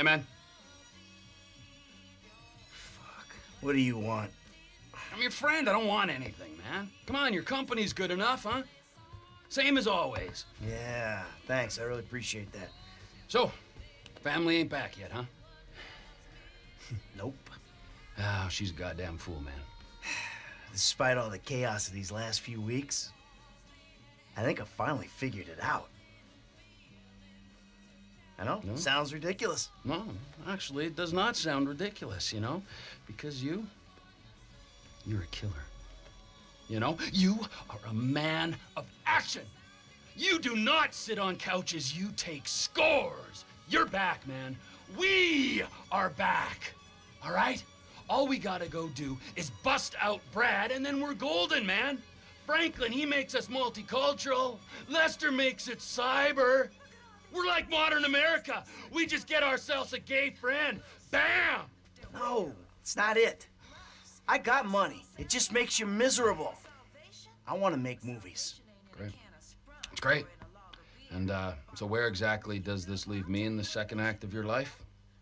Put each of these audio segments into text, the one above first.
Hey, man. Fuck. What do you want? I'm your friend. I don't want anything, man. Come on, your company's good enough, huh? Same as always. Yeah, thanks. I really appreciate that. So, family ain't back yet, huh? Nope. Oh, she's a goddamn fool, man. Despite all the chaos of these last few weeks, I think I finally figured it out. I know, No? Sounds ridiculous. No, actually, it does not sound ridiculous, you know? Because you're a killer. You know? You are a man of action. You do not sit on couches, you take scores. You're back, man. We are back. All right? All we gotta go do is bust out Brad, and then we're golden, man. Franklin, he makes us multicultural. Lester makes it cyber. We're like modern America. We just get ourselves a gay friend. Bam! No, it's not it. I got money. It just makes you miserable. I want to make movies. Great. It's great. And so where exactly does this leave me in the second act of your life?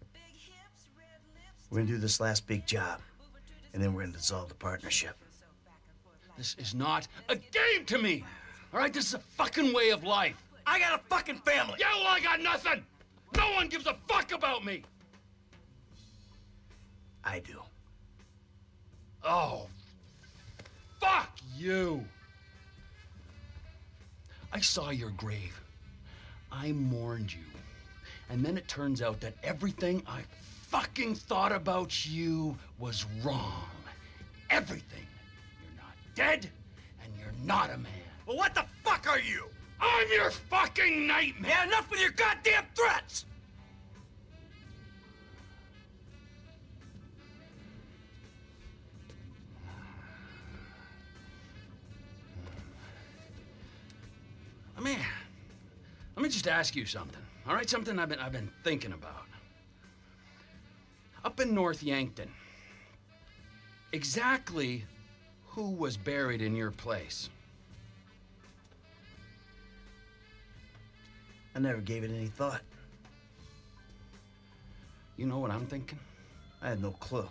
We're gonna do this last big job, and then we're gonna dissolve the partnership. This is not a game to me. All right, this is a fucking way of life. I got a fucking family! Yeah, well, I got nothing. No one gives a fuck about me. I do. Oh, fuck you. I saw your grave. I mourned you. And then it turns out that everything I fucking thought about you was wrong. Everything. You're not dead, and you're not a man. Well, what the fuck are you? I'm your fucking nightmare! Yeah, enough with your goddamn threats! Let me just ask you something, all right? Something I've been thinking about. Up in North Yankton, exactly who was buried in your place? I never gave it any thought. You know what I'm thinking? I had no clue.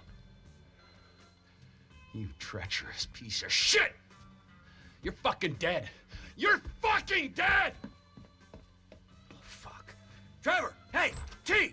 You treacherous piece of shit! You're fucking dead! You're fucking dead! Oh, fuck. Trevor! Hey! T!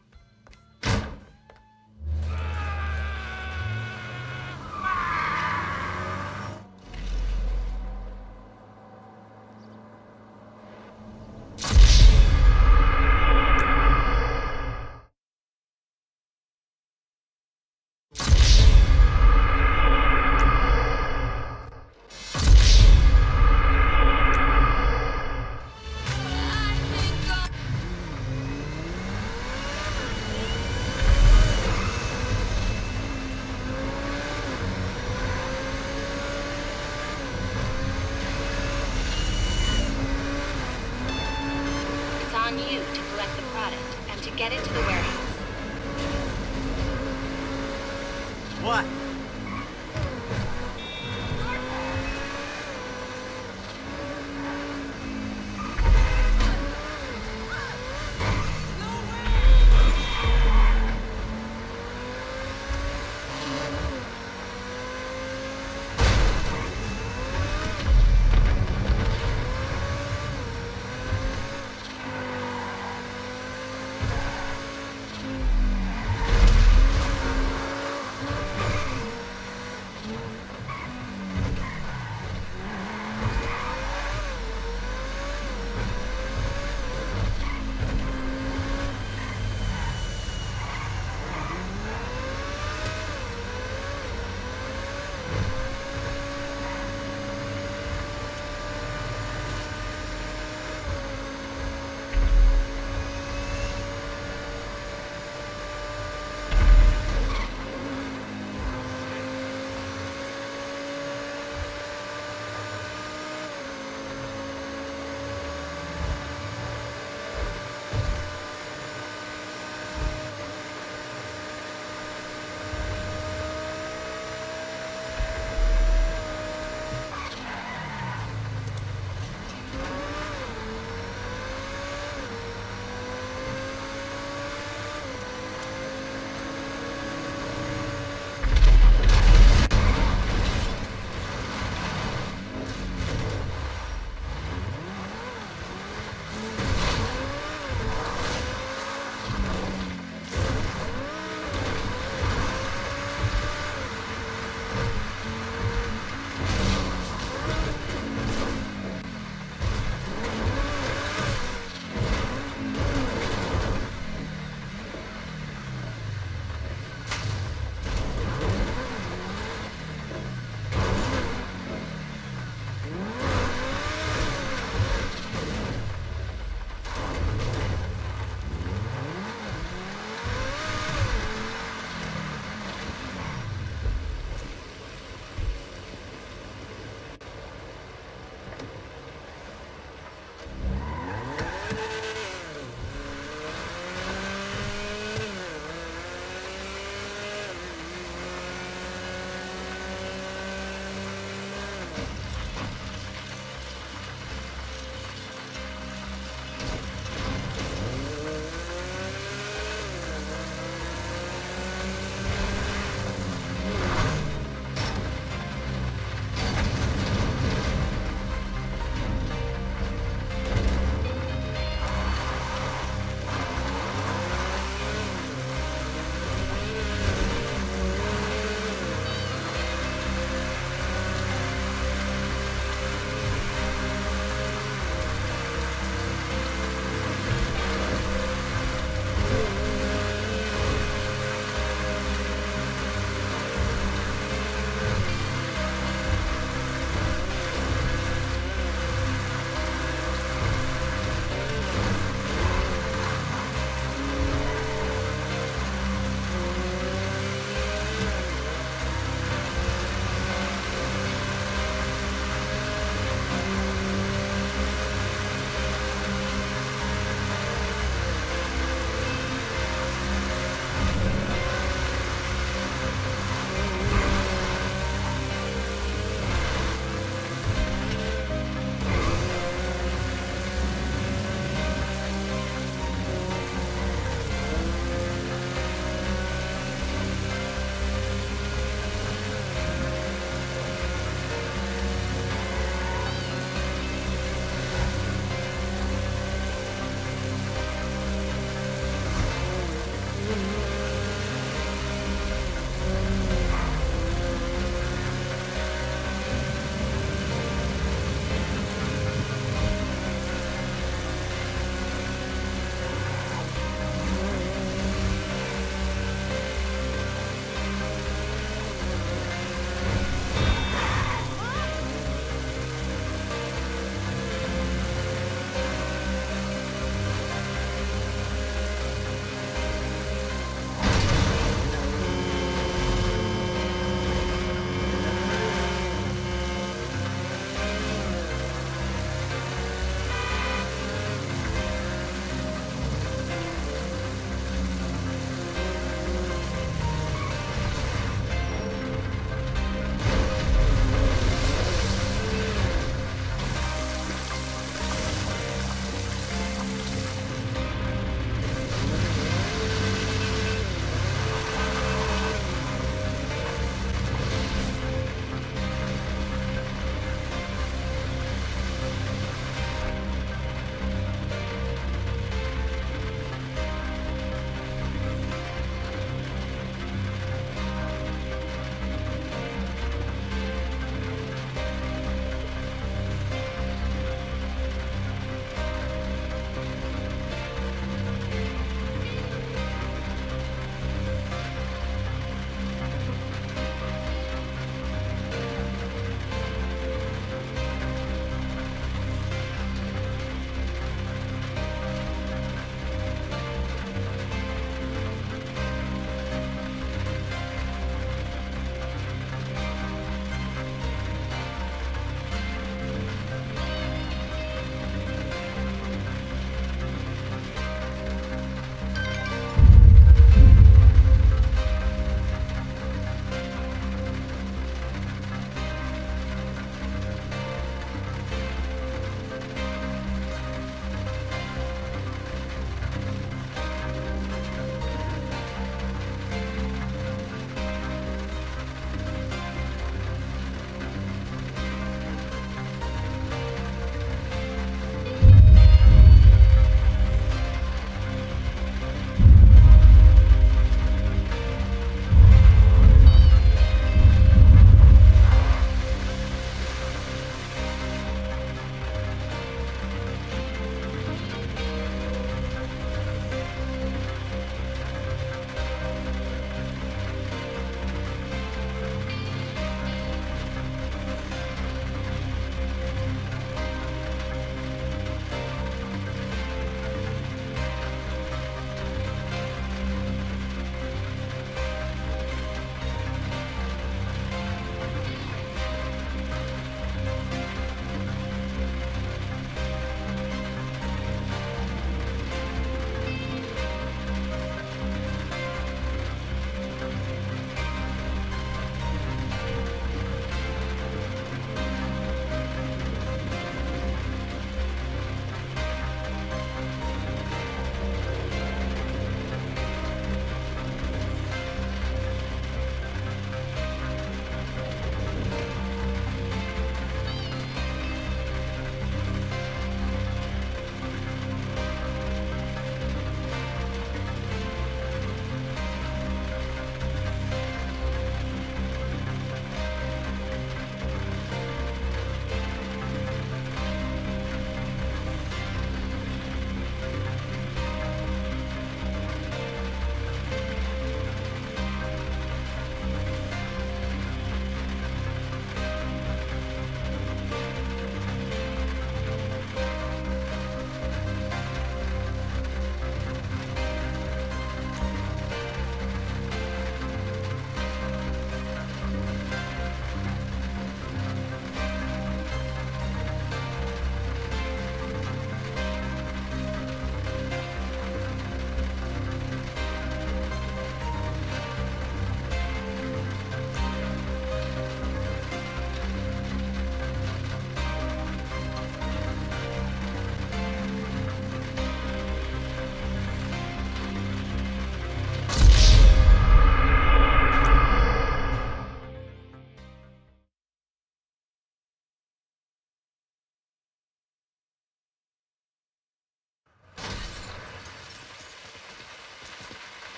Get it to the warehouse. What?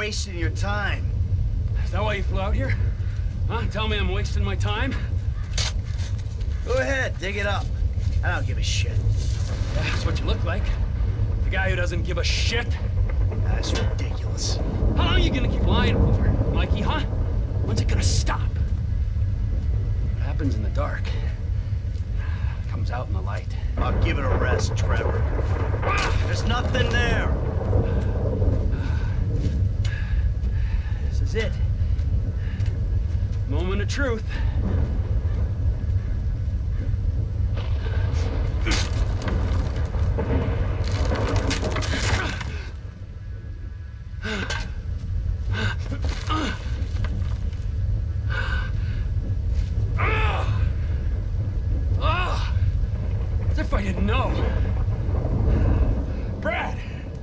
wasting your time. Is that why you flew out here? Huh? Tell me I'm wasting my time? Go ahead, dig it up. I don't give a shit. Yeah, that's what you look like. The guy who doesn't give a shit. That's ridiculous. How long are you gonna keep lying for, Mikey, huh? When's it gonna stop? What happens in the dark comes out in the light. I'll give it a rest, Trevor. There's nothing there. This is it. Moment of truth. As if I didn't know. Brad!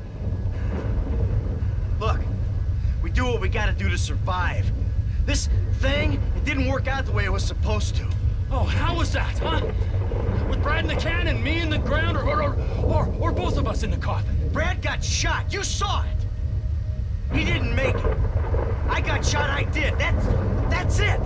Look, we do what we gotta do to survive. This thing, it didn't work out the way it was supposed to. Oh, how was that, huh? With Brad in the can and me in the ground, or both of us in the coffin? Brad got shot. You saw it. He didn't make it. I got shot. I did. That's it.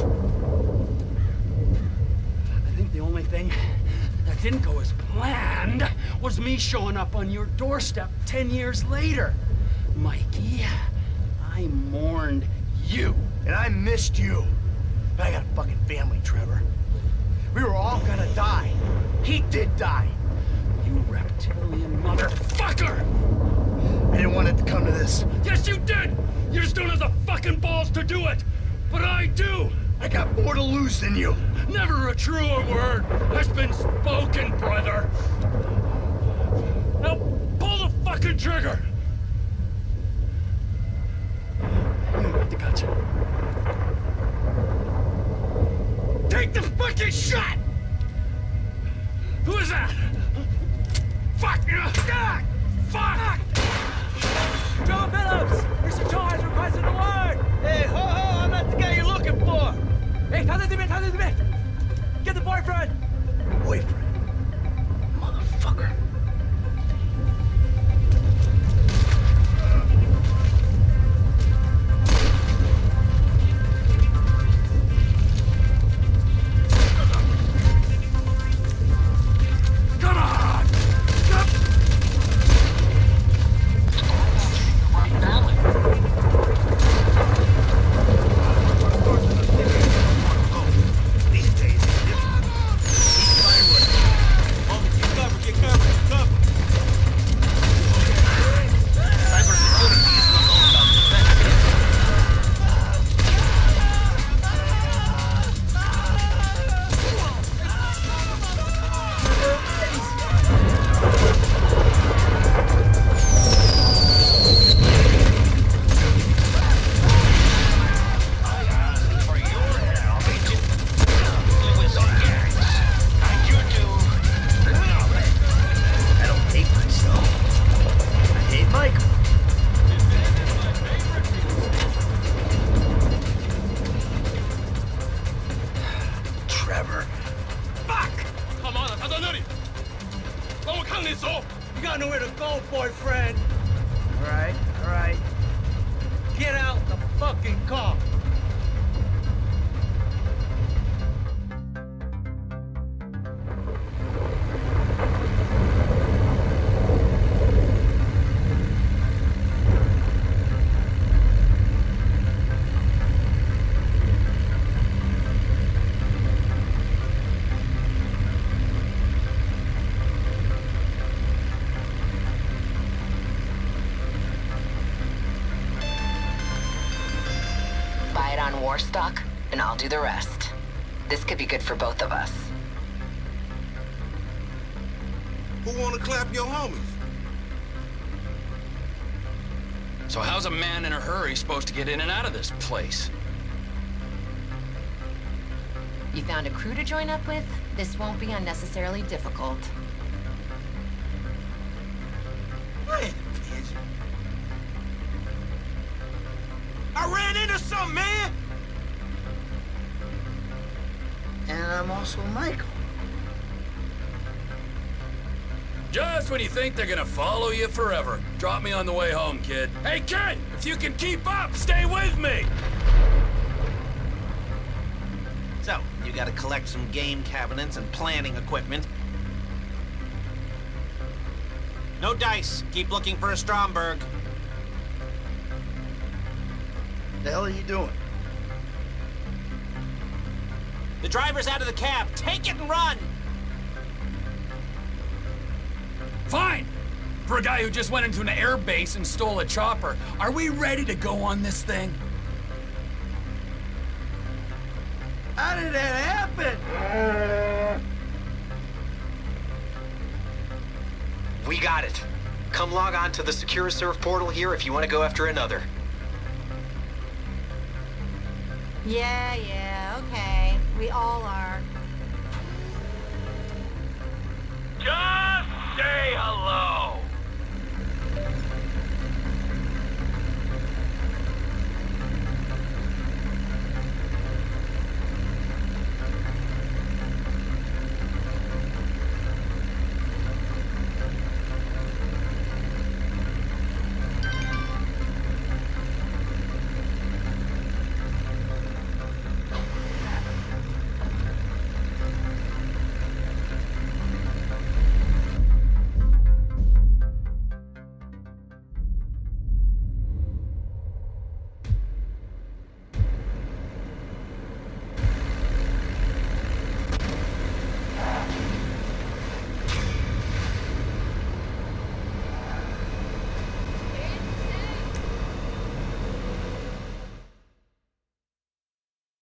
I think the only thing that didn't go as planned was me showing up on your doorstep 10 years later. Mikey, I mourned you. And I missed you. But I got a fucking family, Trevor. We were all gonna die. He did die. You reptilian motherfucker! I didn't want it to come to this. Yes, you did! You just don't have the fucking balls to do it! But I do! I got more to lose than you. Never a truer word has been spoken, brother! Now, pull the fucking trigger! The guts. Take the fucking shot! Who is that? Fuck! God! Fuck! Joe Phillips! Mr. Charles requesting a word! Hey, ho, I'm not the guy you're looking for. Hey, 타대드맨! Get the boyfriend! Boyfriend? Motherfucker. You got nowhere to go, boyfriend. All right. Get out the fucking car. Buy it on war stock, and I'll do the rest. This could be good for both of us. Who wanna clap your homies? So how's a man in a hurry supposed to get in and out of this place? You found a crew to join up with? This won't be unnecessarily difficult. I ain't a pigeon. I ran into something, man! And I'm also Michael. Just when you think they're gonna follow you forever. Drop me on the way home, kid. Hey, kid! If you can keep up, stay with me! So, you gotta collect some game cabinets and planning equipment. No dice. Keep looking for a Stromberg. The hell are you doing? The driver's out of the cab. Take it and run! Fine! For a guy who just went into an air base and stole a chopper, are we ready to go on this thing? How did that happen? We got it. Come log on to the Secure Surf portal here if you want to go after another. Yeah, okay. We all are.